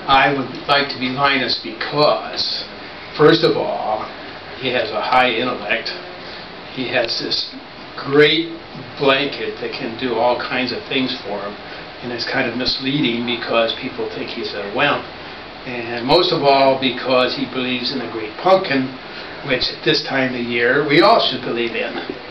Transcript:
I would like to be Linus because, first of all, he has a high intellect. He has this great blanket that can do all kinds of things for him, and it's kind of misleading because people think he's a wimp. And most of all because he believes in the great pumpkin, which at this time of year we all should believe in.